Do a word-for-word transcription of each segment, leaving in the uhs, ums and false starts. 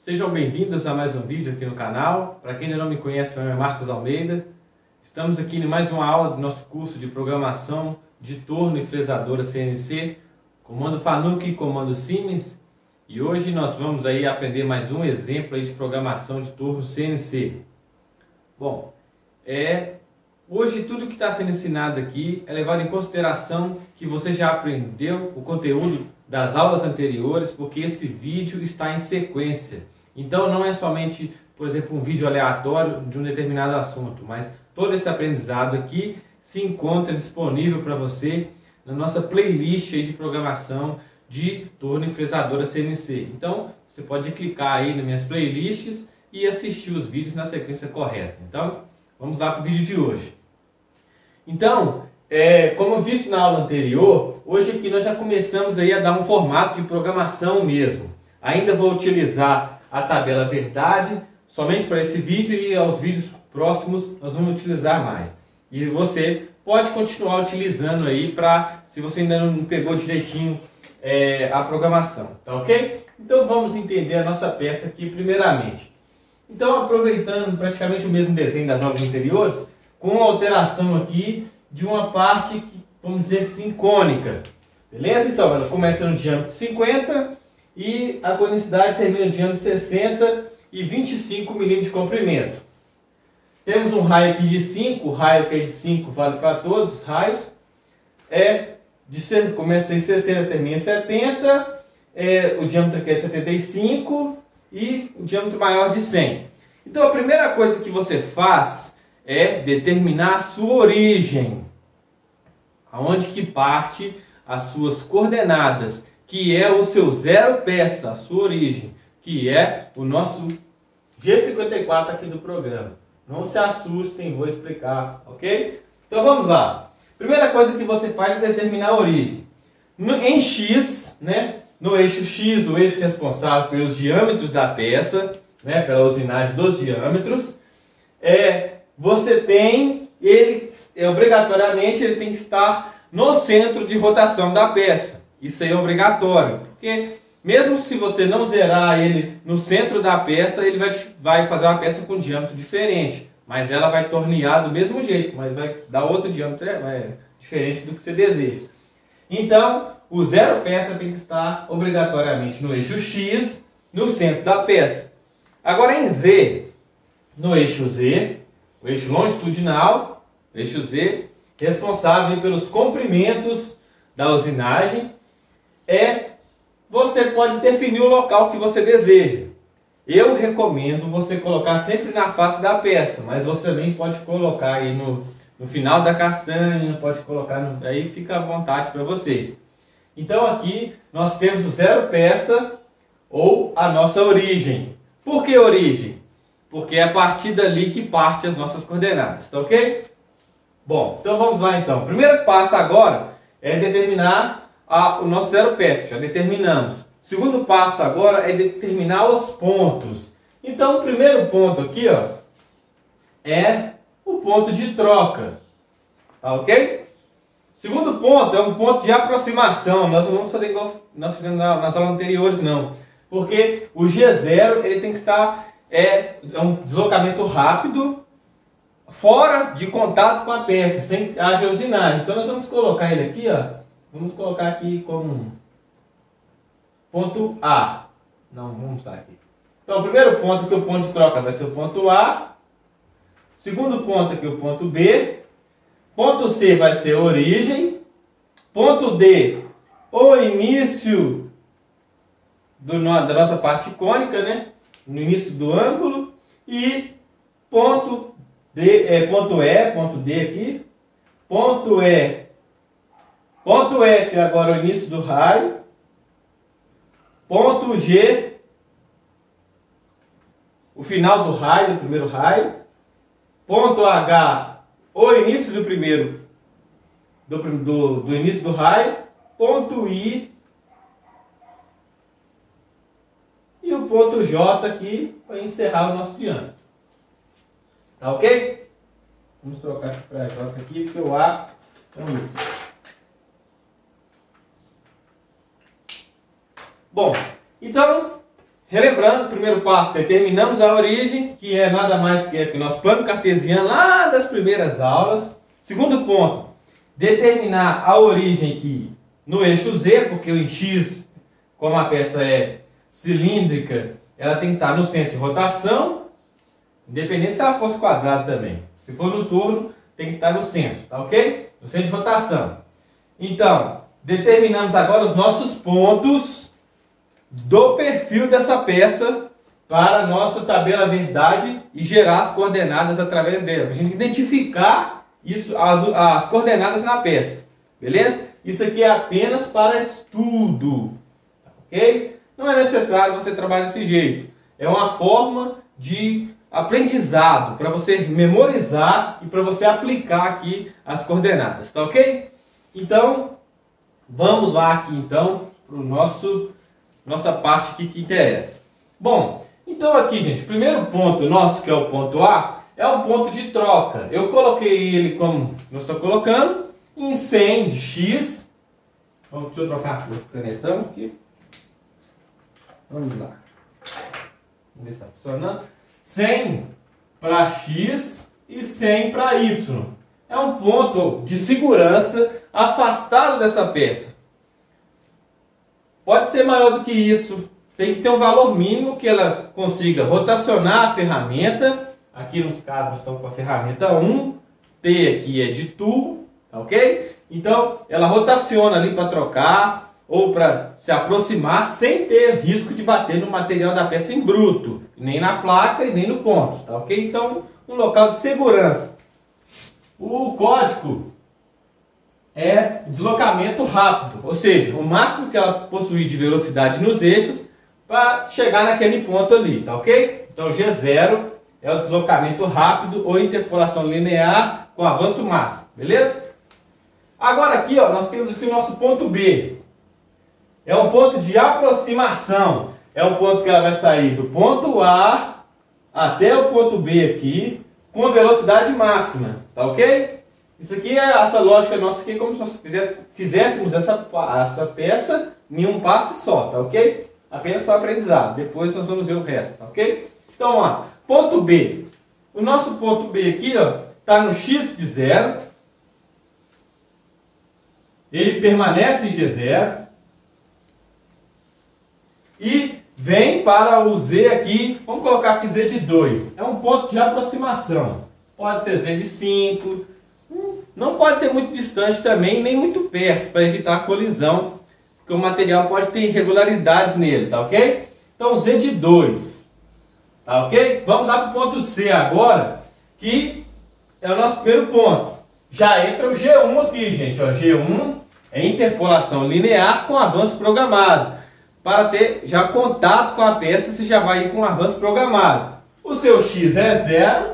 Sejam bem-vindos a mais um vídeo aqui no canal. Para quem ainda não me conhece, meu nome é Marcos Almeida. Estamos aqui em mais uma aula do nosso curso de programação de torno e fresadora C N C, comando Fanuc e comando Siemens. E hoje nós vamos aí aprender mais um exemplo aí de programação de torno C N C. Bom, é, hoje tudo que está sendo ensinado aqui é levado em consideração que você já aprendeu o conteúdo das aulas anteriores, porque esse vídeo está em sequência. Então não é somente, por exemplo, um vídeo aleatório de um determinado assunto, mas todo esse aprendizado aqui se encontra disponível para você na nossa playlist aí de programação de torno e fresadora C N C. Então você pode clicar aí nas minhas playlists e assistir os vídeos na sequência correta. Então vamos lá para o vídeo de hoje. Então, é, como visto na aula anterior, hoje aqui nós já começamos aí a dar um formato de programação mesmo. Ainda vou utilizar a tabela verdade somente para esse vídeo, e aos vídeos próximos nós vamos utilizar mais. E você pode continuar utilizando aí para, se você ainda não pegou direitinho é, a programação, tá ok? Então vamos entender a nossa peça aqui primeiramente. Então, aproveitando praticamente o mesmo desenho das aulas anteriores, com a alteração aqui de uma parte que, vamos dizer assim, cônica. Beleza? Então, ela começa no diâmetro cinquenta e a conicidade termina no diâmetro sessenta e vinte e cinco milímetros de comprimento. Temos um raio aqui de cinco, o raio que é de cinco vale para todos os raios. É de ser, começa em sessenta, termina em setenta, é, o diâmetro aqui é de setenta e cinco e o diâmetro maior de cem. Então a primeira coisa que você faz é determinar a sua origem, aonde que parte as suas coordenadas, que é o seu zero peça, a sua origem, que é o nosso G cinquenta e quatro aqui do programa. Não se assustem, vou explicar, ok? Então vamos lá. Primeira coisa que você faz é determinar a origem. No, em X, né, no eixo X, o eixo responsável pelos diâmetros da peça, né, pela usinagem dos diâmetros, é, você tem, ele é, obrigatoriamente ele tem que estar no centro de rotação da peça. Isso aí é obrigatório, porque mesmo se você não zerar ele no centro da peça, ele vai, vai fazer uma peça com diâmetro diferente, mas ela vai tornear do mesmo jeito, mas vai dar outro diâmetro é, diferente do que você deseja. Então, o zero peça tem que estar obrigatoriamente no eixo X, no centro da peça. Agora em Z, no eixo Z, o eixo longitudinal, o eixo Z, responsável pelos comprimentos da usinagem, é, você pode definir o local que você deseja. Eu recomendo você colocar sempre na face da peça, mas você também pode colocar aí no, no final da castanha, pode colocar, no, aí fica à vontade para vocês. Então aqui nós temos o zero peça ou a nossa origem. Por que origem? Porque é a partir dali que parte as nossas coordenadas, tá ok? Bom, então vamos lá então. O primeiro passo agora é determinar a, o nosso zero peça, já determinamos. O segundo passo agora é determinar os pontos. Então o primeiro ponto aqui, ó, é o ponto de troca, tá ok? O segundo ponto é um ponto de aproximação. Nós não vamos fazer igual nós fizemos nas aulas anteriores, não. Porque o G zero ele tem que estar... É um deslocamento rápido, fora de contato com a peça, sem haja usinagem. Então nós vamos colocar ele aqui, ó. Vamos colocar aqui como ponto A. Não, vamos estar aqui. Então o primeiro ponto aqui, o ponto de troca, vai ser o ponto A. Segundo ponto aqui, o ponto B. Ponto C vai ser a origem. Ponto D, o início do, da nossa parte cônica, né? No início do ângulo, e ponto, D, é, ponto E, ponto D aqui, ponto E, ponto F agora o início do raio, ponto G, o final do raio, do primeiro raio, ponto H, o início do primeiro, do, do, do início do raio, ponto I, e o ponto J aqui para encerrar o nosso diâmetro. Tá ok? Vamos trocar aqui para J aqui, porque o A é um isso. Bom, então relembrando, primeiro passo, determinamos a origem, que é nada mais que o nosso plano cartesiano lá das primeiras aulas. Segundo ponto, determinar a origem aqui no eixo Z, porque o X, como a peça é cilíndrica, ela tem que estar no centro de rotação, independente se ela fosse quadrada também. Se for no torno, tem que estar no centro, tá ok? No centro de rotação. Então, determinamos agora os nossos pontos do perfil dessa peça para a nossa tabela verdade e gerar as coordenadas através dela. Para a gente identificar isso, as, as coordenadas na peça. Beleza? Isso aqui é apenas para estudo. Ok? Não é necessário você trabalhar desse jeito. É uma forma de aprendizado para você memorizar e para você aplicar aqui as coordenadas. Tá ok? Então, vamos lá aqui então para o nosso nossa parte aqui que interessa. Bom, então aqui, gente, o primeiro ponto nosso, que é o ponto A, é um ponto de troca. Eu coloquei ele como nós estamos colocando, em cem de x. Vamos, deixa eu trocar a cor do canetão aqui. Vamos lá. Vamos ver se está funcionando. cem para x e cem para y. É um ponto de segurança afastado dessa peça. Pode ser maior do que isso. Tem que ter um valor mínimo que ela consiga rotacionar a ferramenta. Aqui nos casos nós estamos com a ferramenta um. T aqui é de tubo, ok? Então ela rotaciona ali para trocar ou para se aproximar sem ter risco de bater no material da peça em bruto, nem na placa e nem no ponto, tá ok? Então um local de segurança. O código é deslocamento rápido, ou seja, o máximo que ela possui de velocidade nos eixos para chegar naquele ponto ali, tá ok? Então G zero é o deslocamento rápido ou interpolação linear com avanço máximo, beleza? Agora aqui, ó, nós temos aqui o nosso ponto B. É um ponto de aproximação. É um ponto que ela vai sair do ponto A até o ponto B aqui com velocidade máxima, tá ok? Isso aqui é essa lógica nossa aqui, como se nós fizéssemos essa, essa peça em um passe só, tá ok? Apenas para aprendizado. Depois nós vamos ver o resto, tá ok? Então, ó, ponto B. O nosso ponto B aqui, ó, está no x de zero. Ele permanece em G zero. E vem para o Z aqui, vamos colocar aqui Z de dois. É um ponto de aproximação. Pode ser Z de cinco. Não pode ser muito distante também, nem muito perto, para evitar a colisão. Porque o material pode ter irregularidades nele, tá ok? Então Z de dois. Tá ok? Vamos lá para o ponto C agora, que é o nosso primeiro ponto. Já entra o G um aqui, gente. Ó, G um é interpolação linear com avanço programado. Para ter já contato com a peça, você já vai ir com um avanço programado. O seu X é zero,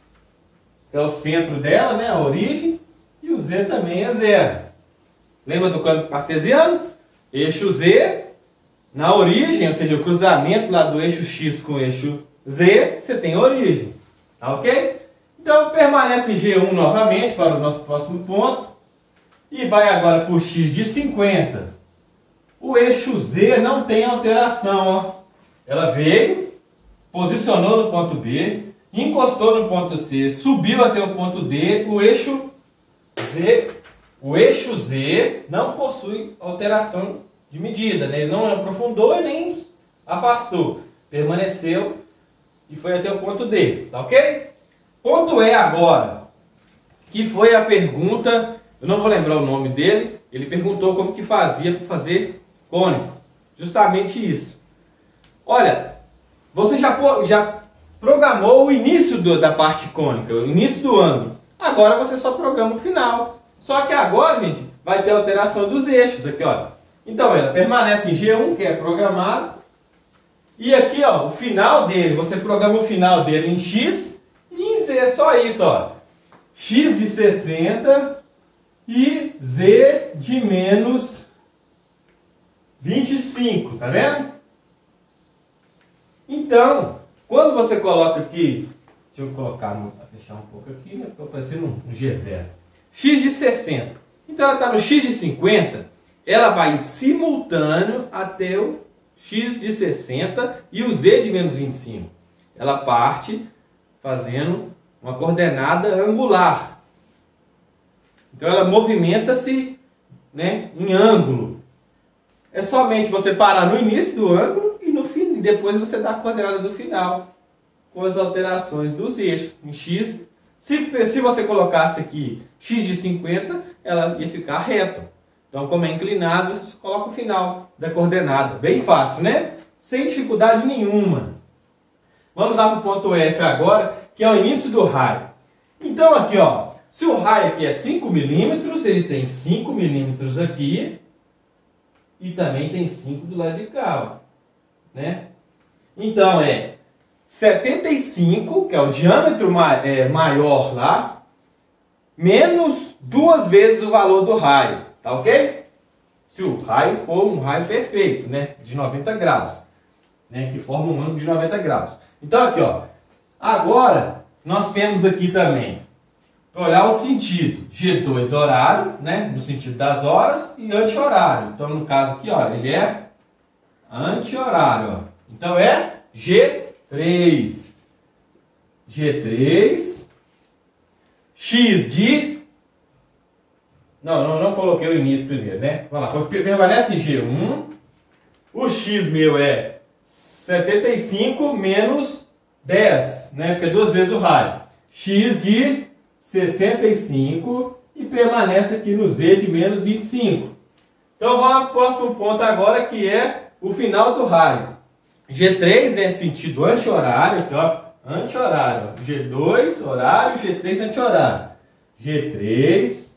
é o centro dela, né, a origem, e o Z também é zero. Lembra do campo cartesiano? Eixo Z, na origem, ou seja, o cruzamento lá do eixo X com o eixo Z, você tem a origem. Tá ok? Então permanece em G um novamente para o nosso próximo ponto. E vai agora para o X de cinquenta. O eixo Z não tem alteração, ó. Ela veio, posicionou no ponto B, encostou no ponto C, subiu até o ponto D. O eixo Z, o eixo Z não possui alteração de medida, né? Ele não aprofundou e nem afastou. Permaneceu e foi até o ponto D, tá ok? Ponto E agora, que foi a pergunta, eu não vou lembrar o nome dele, ele perguntou como que fazia para fazer cônico. Justamente isso. Olha, você já, já programou o início do, da parte cônica, o início do ângulo. Agora você só programa o final. Só que agora, gente, vai ter alteração dos eixos aqui, ó. Então ela permanece em G um, que é programado. E aqui, ó, o final dele, você programa o final dele em X e em Z, é só isso, ó. X de sessenta e Z de menos vinte e cinco, tá vendo? Então, quando você coloca aqui, deixa eu colocar, para fechar um pouco aqui, né? Ficou parecendo um G zero. X de sessenta. Então ela está no X de cinquenta, ela vai em simultâneo até o x de sessenta e o z de menos vinte e cinco. Ela parte fazendo uma coordenada angular. Então ela movimenta-se, né, em ângulo. É somente você parar no início do ângulo e no fim, e depois você dá a coordenada do final, com as alterações dos eixos. Em x, se, se você colocasse aqui x de cinquenta, ela ia ficar reta. Então, como é inclinado, você coloca o final da coordenada. Bem fácil, né? Sem dificuldade nenhuma. Vamos lá para o ponto F agora, que é o início do raio. Então, aqui, ó, se o raio aqui é cinco milímetros, ele tem cinco milímetros aqui e também tem cinco do lado de cá, ó, né? Então, é setenta e cinco, que é o diâmetro ma é, maior lá, menos duas vezes o valor do raio, tá ok? Se o raio for um raio perfeito, né, de noventa graus, né, que forma um ângulo de noventa graus. Então, aqui, ó, agora nós temos aqui também, para olhar o sentido, G dois horário, né, no sentido das horas, e anti-horário. Então, no caso aqui, ó, ele é anti-horário, ó. Então, é G três. G três. X de... Não, não, não coloquei o início primeiro, né? Vamos lá, permanece em G um. O X meu é setenta e cinco menos dez, né? Porque é duas vezes o raio. X de sessenta e cinco e permanece aqui no Z de menos vinte e cinco. Então vamos ao próximo ponto agora, que é o final do raio. G três, né, sentido anti-horário, aqui, ó, anti-horário. G dois, horário, G três, anti-horário. G três.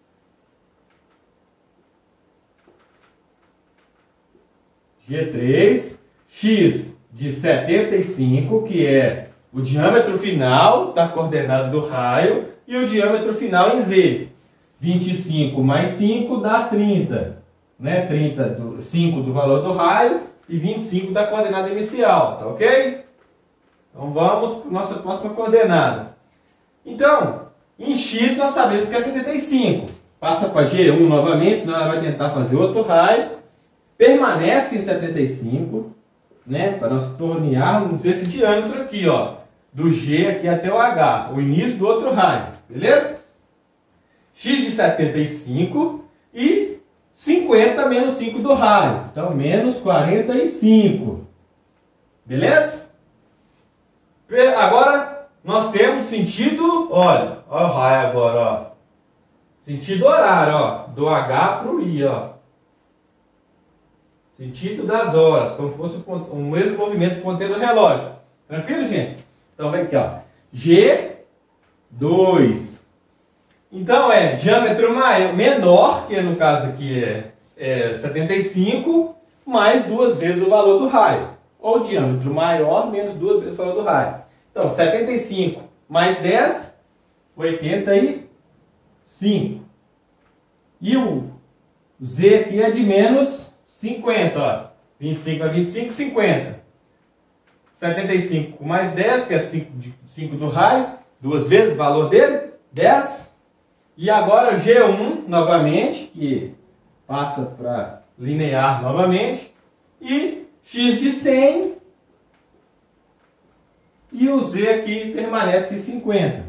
G três, X de setenta e cinco, que é o diâmetro final da coordenada do raio, e o diâmetro final em Z. vinte e cinco mais cinco dá trinta. Né? trinta do, cinco do valor do raio e vinte e cinco da coordenada inicial. Tá ok? Então vamos para a nossa próxima coordenada. Então, em X nós sabemos que é setenta e cinco. Passa para G um novamente, senão ela vai tentar fazer outro raio. Permanece em setenta e cinco. Né? Para nós tornearmos esse diâmetro aqui, ó. Do G aqui até o H, o início do outro raio, beleza? X de setenta e cinco e cinquenta menos cinco do raio, então menos quarenta e cinco, beleza? Agora nós temos sentido, olha, olha o raio agora, ó, sentido horário, ó, do H para o I, ó, sentido das horas, como se fosse o mesmo movimento do ponteiro do relógio, tranquilo, gente? Então vem aqui, ó, G dois. Então é diâmetro maior, menor, que no caso aqui é, é setenta e cinco, mais duas vezes o valor do raio. Ou diâmetro maior menos duas vezes o valor do raio. Então, setenta e cinco mais dez, oitenta e cinco. E o Z aqui é de menos cinquenta, ó. vinte e cinco mais vinte e cinco, cinquenta. setenta e cinco mais dez, que é cinco do raio, duas vezes o valor dele, dez. E agora G um novamente, que passa para linear novamente. E X de cem. E o Z aqui permanece em cinquenta.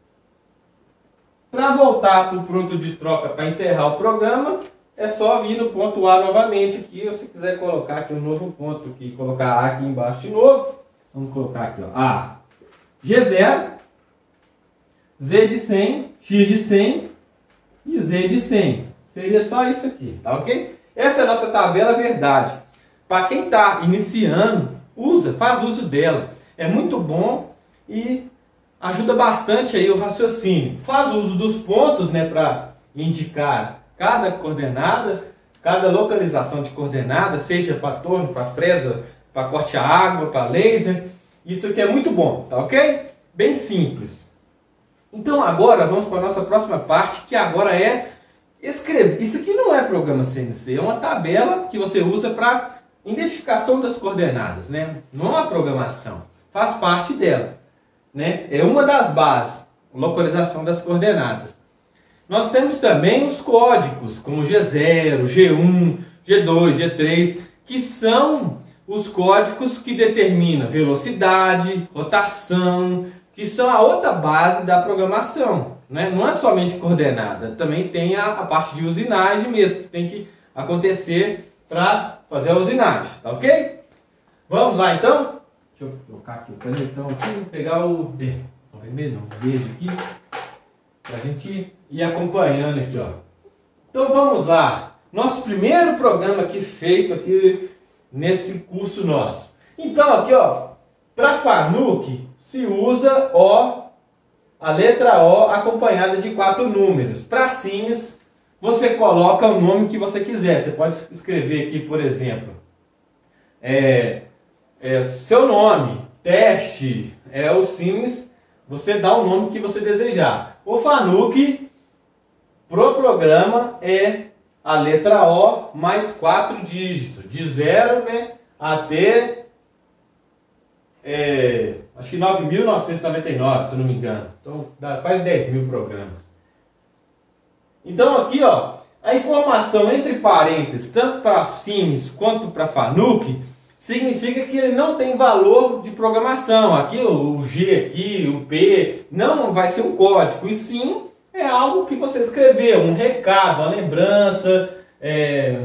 Para voltar para o produto de troca para encerrar o programa, é só vir no ponto A novamente aqui. Ou se quiser colocar aqui um novo ponto, aqui, colocar A aqui embaixo de novo. Vamos colocar aqui, ó, A, G zero, Z de cem, X de cem e Z de cem. Seria só isso aqui, tá ok? Essa é a nossa tabela verdade. Para quem está iniciando, usa, faz uso dela. É muito bom e ajuda bastante aí o raciocínio. Faz uso dos pontos, né, para indicar cada coordenada, cada localização de coordenada, seja para torno, para fresa, para corte a água, para laser. Isso aqui é muito bom, tá ok? Bem simples. Então agora vamos para a nossa próxima parte, que agora é escrever. Isso aqui não é programa C N C, é uma tabela que você usa para identificação das coordenadas, né? Não é uma programação, faz parte dela, né? É uma das bases, localização das coordenadas. Nós temos também os códigos, como G zero, G um, G dois, G três, que são os códigos que determinam velocidade, rotação, que são a outra base da programação, né? Não é somente coordenada, também tem a, a parte de usinagem mesmo, que tem que acontecer para fazer a usinagem, tá ok? Vamos lá então? Deixa eu colocar aqui o canetão aqui, vou pegar o D, o vermelho, o verde aqui, para a gente ir acompanhando aqui, ó. Então vamos lá, nosso primeiro programa aqui feito aqui nesse curso nosso. Então aqui, ó, para Fanuc se usa O, a letra O acompanhada de quatro números. Para Sims você coloca o nome que você quiser. Você pode escrever aqui, por exemplo, é, é, seu nome, teste, é o Sims, você dá o nome que você desejar. O Fanuc pro programa é a letra O mais quatro dígitos, de zero, né, até é, acho que nove mil novecentos e noventa e nove, se eu não me engano. Então dá quase dez mil programas. Então aqui, ó, a informação entre parênteses, tanto para Sims quanto para Fanuc, significa que ele não tem valor de programação. Aqui o G aqui, o P, não vai ser um código, e sim é algo que você escreveu, um recado, uma lembrança, é,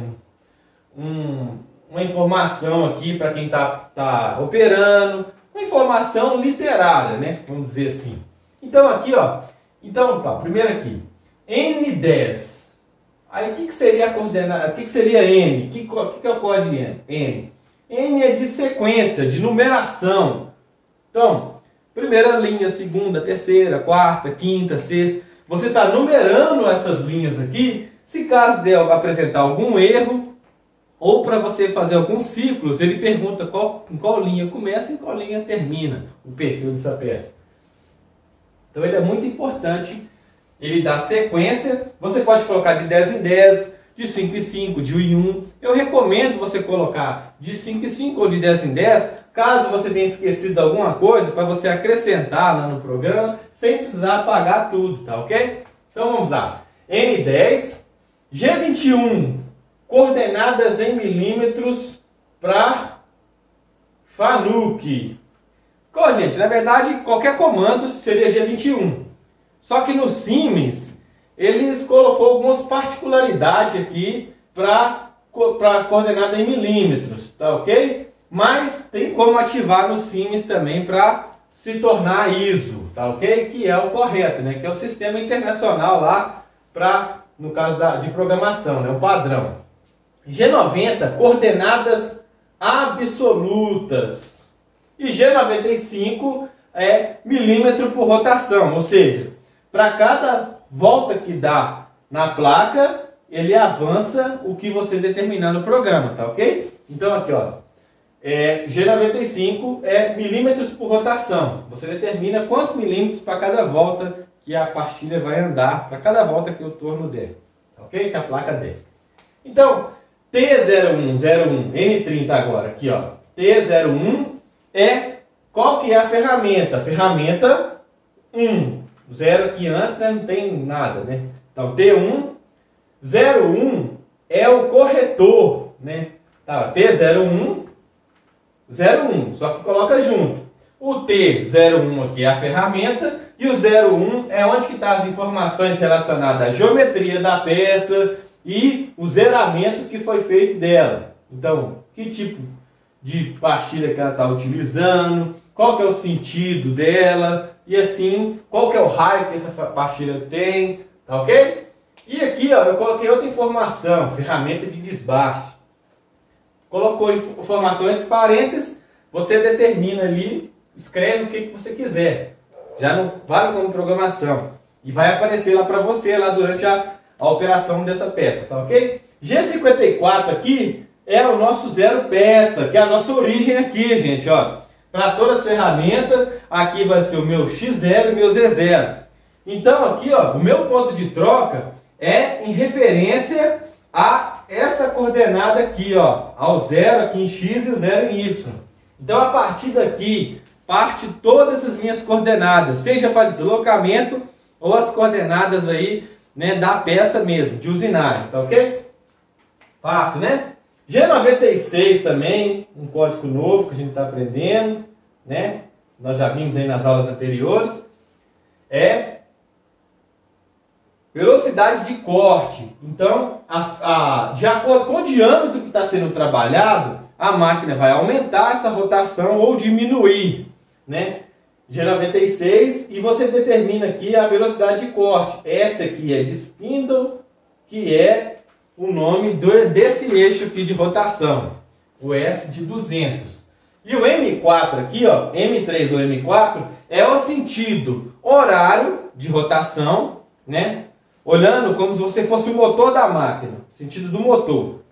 um, uma informação aqui para quem está tá operando, uma informação literária, né? Vamos dizer assim. Então aqui, ó, então, ó, primeiro aqui, N dez. Aí o que, que seria a coordenada? O que, que seria N? O que, que, que é o código N? N? N é de sequência, de numeração. Então, primeira linha, segunda, terceira, quarta, quinta, sexta. Você está numerando essas linhas aqui, se caso der apresentar algum erro, ou para você fazer alguns ciclos, ele pergunta qual, em qual linha começa e em qual linha termina o perfil dessa peça. Então ele é muito importante, ele dá sequência, você pode colocar de dez em dez, de cinco em cinco, de um em um. Eu recomendo você colocar de cinco em cinco ou de dez em dez, caso você tenha esquecido alguma coisa, para você acrescentar lá no programa, sem precisar apagar tudo, tá ok? Então vamos lá. N dez, G vinte e um, coordenadas em milímetros para Fanuc. Bom, gente, na verdade, qualquer comando seria G vinte e um. Só que no Sims, eles colocou algumas particularidades aqui para para coordenada em milímetros, tá ok? Mas tem como ativar no Sims também para se tornar I S O, tá ok? Que é o correto, né? Que é o sistema internacional lá para, no caso da, de programação, né? O padrão. G noventa, coordenadas absolutas. E G noventa e cinco é milímetro por rotação, ou seja, para cada volta que dá na placa, ele avança o que você determinar no programa, tá ok? Então aqui, ó, é, G noventa e cinco é milímetros por rotação. Você determina quantos milímetros para cada volta que a pastilha vai andar, para cada volta que o torno der, tá ok? Que a placa der. Então, T zero um zero um, N trinta agora, aqui, ó, T zero um é, qual que é a ferramenta? A ferramenta um. Zero aqui antes, né, não tem nada, né? Então, T um, zero um é o corretor, né? Tá, T zero um, zero um, só que coloca junto. O T zero um aqui é a ferramenta e o zero um é onde que tá as informações relacionadas à geometria da peça e o zeramento que foi feito dela. Então, que tipo de pastilha que ela está utilizando, qual que é o sentido dela, e assim, qual que é o raio que essa pastilha tem, tá ok? E aqui, ó, eu coloquei outra informação, ferramenta de desbaste. Colocou informação entre parênteses, você determina ali, escreve o que, que você quiser. Já não vale como programação. E vai aparecer lá para você, lá durante a, a operação dessa peça, tá ok? G cinquenta e quatro aqui é o nosso zero peça, que é a nossa origem aqui, gente, ó. Para todas as ferramentas, aqui vai ser o meu X zero e meu Z zero. Então aqui, ó, o meu ponto de troca é em referência a essa coordenada aqui, ó, ao zero aqui em X e o zero em Y. Então a partir daqui, parte todas as minhas coordenadas, seja para deslocamento ou as coordenadas aí, né, da peça mesmo, de usinagem, tá ok? Fácil, né? G noventa e seis também, um código novo que a gente está aprendendo, né? Nós já vimos aí nas aulas anteriores. É velocidade de corte. Então, a, a, de acordo com o diâmetro que está sendo trabalhado, a máquina vai aumentar essa rotação ou diminuir, né? G noventa e seis, e você determina aqui a velocidade de corte. Essa aqui é de spindle, que é o nome do, desse eixo aqui de rotação, o S de duzentos. E o M quatro aqui, ó, M três ou M quatro, é o sentido horário de rotação, né? Olhando como se você fosse o motor da máquina, sentido do motor.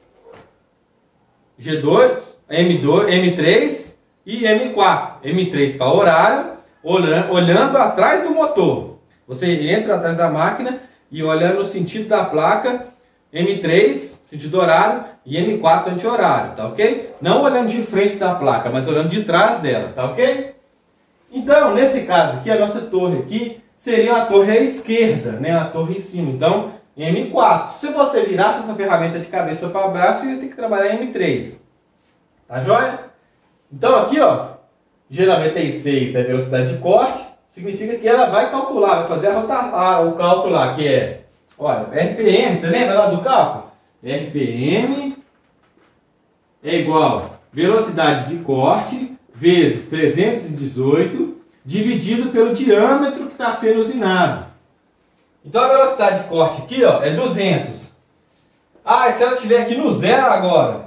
G dois, M dois, M três e M quatro. M três para horário, olhando, olhando atrás do motor. Você entra atrás da máquina e olhando no sentido da placa, M três, sentido horário, e M quatro, anti-horário, tá ok? Não olhando de frente da placa, mas olhando de trás dela, tá ok? Então, nesse caso aqui, a nossa torre aqui seria a torre à esquerda, né? A torre em cima. Então, M quatro. Se você virasse essa ferramenta de cabeça para baixo, você ia ter que trabalhar M três. Tá joia? Então, aqui, ó, G noventa e seis é velocidade de corte, significa que ela vai calcular, vai fazer a rota, a, o cálculo lá, que é, olha, R P M, você lembra lá do cálculo? R P M é igual a velocidade de corte vezes trezentos e dezoito dividido pelo diâmetro que está sendo usinado. Então a velocidade de corte aqui, ó, é duzentos. Ah, e se ela estiver aqui no zero agora?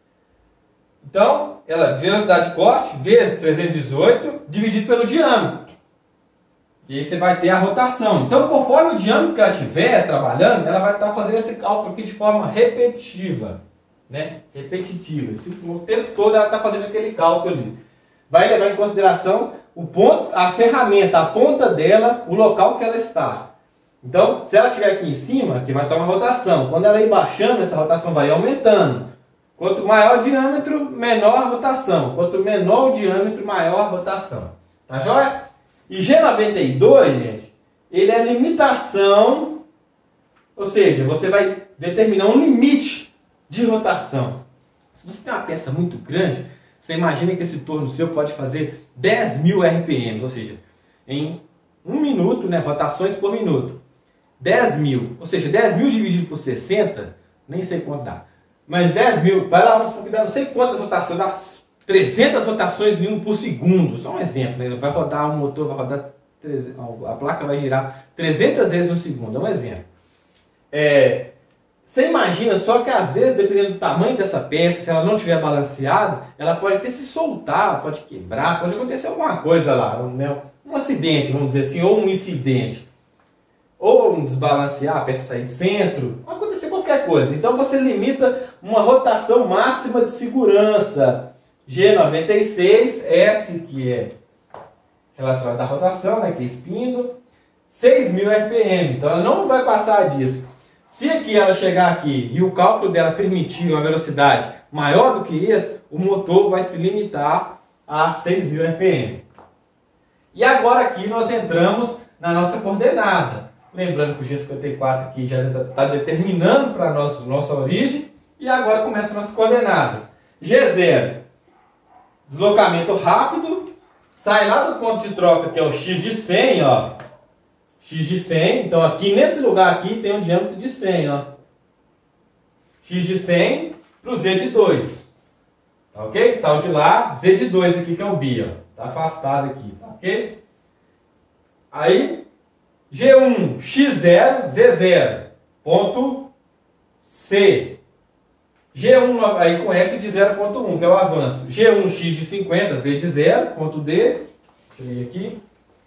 Então, ela, velocidade de corte vezes trezentos e dezoito dividido pelo diâmetro. E aí você vai ter a rotação. Então, conforme o diâmetro que ela estiver trabalhando, ela vai estar fazendo esse cálculo aqui de forma repetitiva. Né? Repetitiva. O tempo todo ela está fazendo aquele cálculo ali. Vai levar em consideração o ponto, a ferramenta, a ponta dela, o local que ela está. Então, se ela estiver aqui em cima, aqui vai estar uma rotação. Quando ela ir baixando, essa rotação vai aumentando. Quanto maior o diâmetro, menor a rotação. Quanto menor o diâmetro, maior a rotação. Tá joia? E G noventa e dois, gente, ele é limitação, ou seja, você vai determinar um limite de rotação. Se você tem uma peça muito grande, você imagina que esse torno seu pode fazer dez mil R P M, ou seja, em um minuto, né, rotações por minuto. dez mil, ou seja, dez mil dividido por sessenta, nem sei quanto dá. Mas dez mil, vai lá, vamos supor que dá não sei quantas rotações, dá trezentas rotações em um por segundo. Só um exemplo, né? Vai rodar um motor, vai rodar, a placa vai girar trezentas vezes no segundo, é um exemplo. É, você imagina só que às vezes, dependendo do tamanho dessa peça, se ela não estiver balanceada, ela pode até se soltar, pode quebrar, pode acontecer alguma coisa lá, né? Um acidente, vamos dizer assim, ou um incidente. Ou um desbalancear, a peça sair de centro, pode acontecer qualquer coisa. Então você limita uma rotação máxima de segurança. G noventa e seis, S que é relacionada à rotação, né, que é spindle, seis mil R P M. Então ela não vai passar disso. Se aqui ela chegar aqui e o cálculo dela permitir uma velocidade maior do que esse, o motor vai se limitar a seis mil R P M. E agora aqui nós entramos na nossa coordenada. Lembrando que o G cinquenta e quatro aqui já está determinando para nós nossa origem. E agora começam as nossas coordenadas. G zero, deslocamento rápido. Sai lá do ponto de troca, que é o X de cem, ó. X de cem. Então aqui nesse lugar aqui tem um diâmetro de cem, ó. X de cem para o Z de dois. Tá ok? Saiu de lá. Z de dois aqui que é o bi, ó. Tá afastado aqui, tá ok? Aí... G um, X zero, Z zero, ponto C. G um aí com F de zero ponto um, que é o avanço. G um, X de cinquenta, Z de zero, ponto D. Deixa eu ir aqui.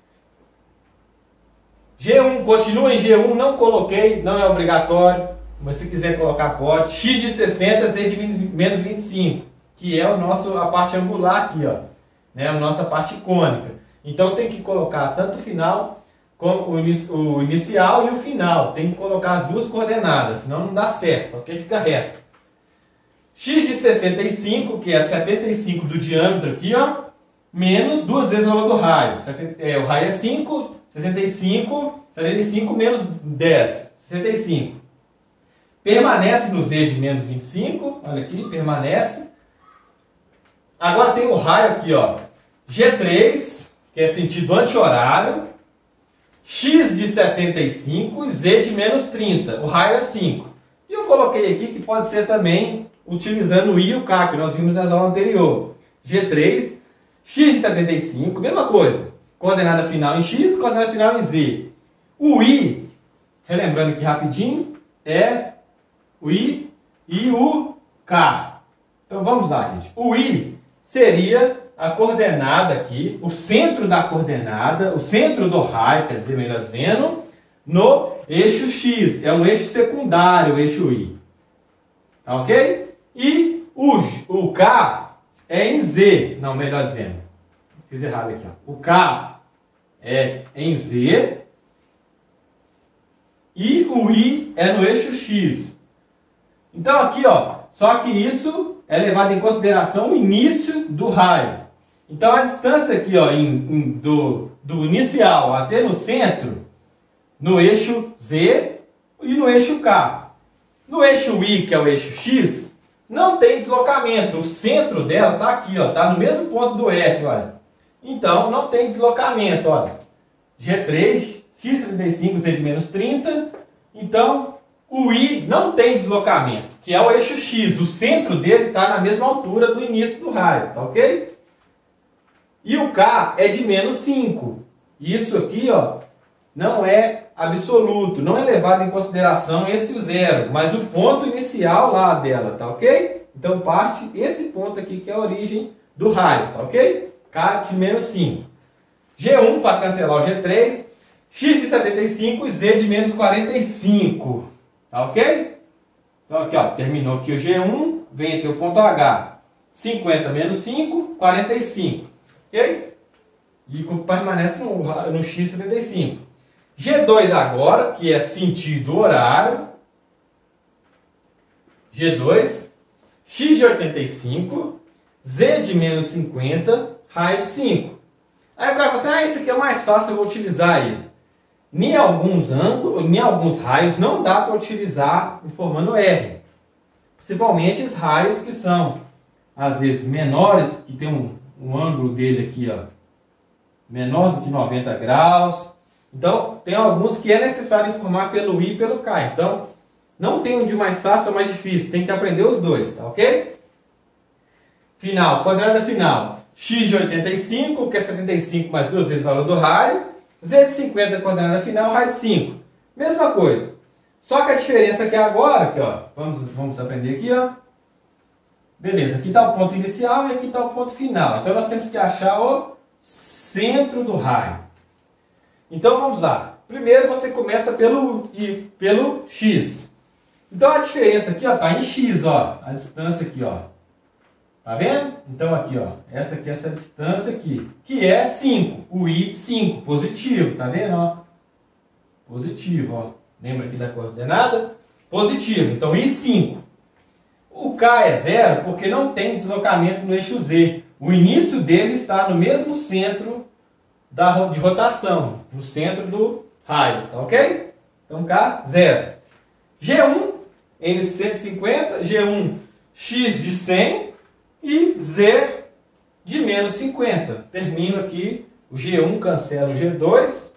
G um, continua em G um, não coloquei, não é obrigatório. Mas se quiser colocar, pode. X de sessenta, Z de menos vinte e cinco, que é o nosso, a parte angular aqui, ó. Né, a nossa parte cônica. Então tem que colocar tanto o final... como o, inici o inicial e o final. Tem que colocar as duas coordenadas, senão não dá certo, ok? Fica reto. X de sessenta e cinco, que é setenta e cinco do diâmetro aqui, ó, menos duas vezes o valor do raio. É, o raio é cinco, sessenta e cinco, setenta e cinco menos dez, sessenta e cinco. permanece no Z de menos vinte e cinco, olha aqui, permanece. Agora tem o raio aqui, ó, G três, que é sentido anti-horário, X de setenta e cinco e Z de menos trinta, o raio é cinco. E eu coloquei aqui que pode ser também utilizando o I e o K, que nós vimos nas aulas anteriores. G três, X de setenta e cinco, mesma coisa. Coordenada final em X, coordenada final em Z. O I, relembrando aqui rapidinho, é o I e o K. Então vamos lá, gente. O I seria a coordenada aqui, o centro da coordenada, o centro do raio, quer dizer, melhor dizendo, no eixo X. É um eixo secundário, o eixo I. Tá ok? E o, o K é em Z. Não, melhor dizendo. Fiz errado aqui. Ó. O K é em Z. E o I é no eixo X. Então aqui, ó, só que isso é levado em consideração o início do raio. Então a distância aqui, ó, em, em, do, do inicial até no centro, no eixo Z e no eixo K. No eixo I, que é o eixo X, não tem deslocamento. O centro dela está aqui, ó, está no mesmo ponto do F, olha. Então não tem deslocamento, olha. G três, X trinta e cinco, Z de menos trinta. Então o I não tem deslocamento, que é o eixo X. O centro dele está na mesma altura do início do raio, tá ok? E o K é de menos cinco. Isso aqui, ó, não é absoluto, não é levado em consideração esse zero, mas o ponto inicial lá dela, tá ok? Então parte esse ponto aqui que é a origem do raio, tá ok? K de menos cinco. G um para cancelar o G três, X de setenta e cinco e Z de menos quarenta e cinco, tá ok? Então aqui, ó, terminou aqui o G um, vem aqui o ponto H, cinquenta menos cinco, quarenta e cinco. Ok? E permanece no, no X setenta e cinco. G dois agora, que é sentido horário. G dois, X de oitenta e cinco, Z de menos cinquenta, raio de cinco. Aí o cara fala assim, ah, esse aqui é mais fácil, eu vou utilizar ele. Em alguns ângulos, em alguns raios, não dá para utilizar formando R. Principalmente os raios que são, às vezes, menores, que tem um o ângulo dele aqui, ó, menor do que noventa graus. Então, tem alguns que é necessário informar pelo I e pelo K. Então, não tem um de mais fácil ou mais difícil. Tem que aprender os dois, tá ok? Final, quadrada final. X de oitenta e cinco, que é setenta e cinco mais duas vezes o valor do raio. Z de cinquenta, quadrada final, raio de cinco. Mesma coisa. Só que a diferença aqui agora, aqui, ó, vamos, vamos aprender aqui, ó. Beleza, aqui está o ponto inicial e aqui está o ponto final. Então nós temos que achar o centro do raio. Então vamos lá. Primeiro você começa pelo, pelo X. Então a diferença aqui está em X, ó, a distância aqui, ó. Tá vendo? Então aqui, ó, essa aqui, essa distância aqui, que é cinco. O I de cinco, positivo, tá vendo? Ó? Positivo, ó. Lembra aqui da coordenada? Positivo. Então I cinco. O K é zero porque não tem deslocamento no eixo Z. O início dele está no mesmo centro da, de rotação, no centro do raio, tá ok? Então K, zero. G um, N cento e cinquenta, G um, X de cem e Z de menos cinquenta. Termino aqui, o G um cancela o G dois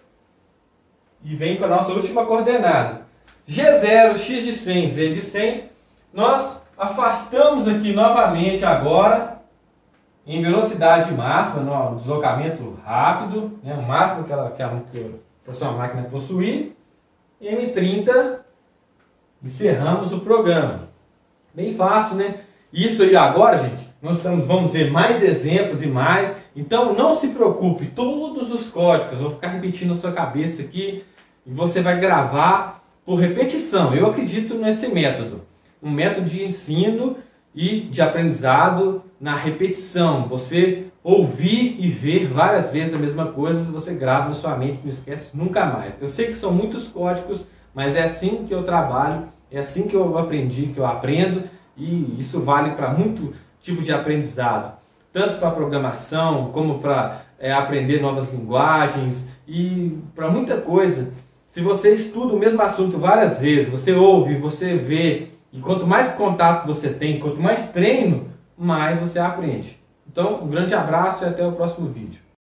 e vem para a nossa última coordenada. G zero, X de cem, Z de cem, nós afastamos aqui novamente agora em velocidade máxima, no deslocamento rápido, né, o máximo que, ela, que, a, que a sua máquina possuir. M trinta, encerramos o programa. Bem fácil, né? Isso aí agora, gente, nós estamos, vamos ver mais exemplos e mais. Então não se preocupe, todos os códigos, eu vou ficar repetindo na sua cabeça aqui e você vai gravar por repetição. Eu acredito nesse método. Um método de ensino e de aprendizado na repetição. Você ouvir e ver várias vezes a mesma coisa, você grava na sua mente, não esquece nunca mais. Eu sei que são muitos códigos, mas é assim que eu trabalho, é assim que eu aprendi, que eu aprendo, e isso vale para muito tipo de aprendizado. Tanto para programação, como para é, aprender novas linguagens, e para muita coisa. Se você estuda o mesmo assunto várias vezes, você ouve, você vê, e quanto mais contato você tem, quanto mais treino, mais você aprende. Então, um grande abraço e até o próximo vídeo.